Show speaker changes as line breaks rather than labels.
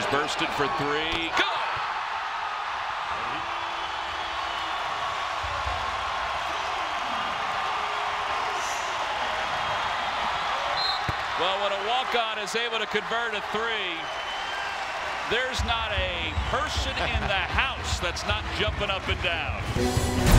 Burston for three. Go! Well, when a walk-on is able to convert a three, there's not a person in the house that's not jumping up and down.